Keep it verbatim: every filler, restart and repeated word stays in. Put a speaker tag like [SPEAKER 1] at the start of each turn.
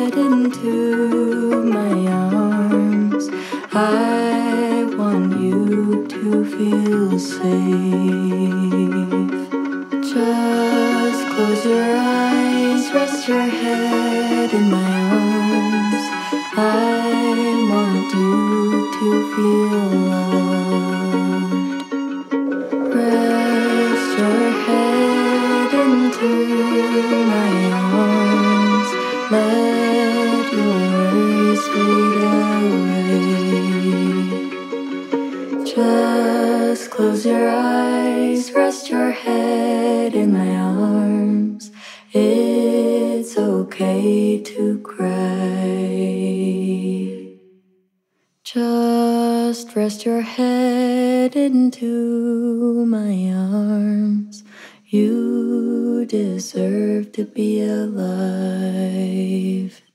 [SPEAKER 1] head into my arms. I want you to feel safe. Just close your eyes, rest your head in my arms. I want you to feel loved. Rest your head into my arms. Let your worries fade away. Just close your eyes, rest your head in my arms. It's okay to cry. Just rest your head into my arms. You deserve to be alive.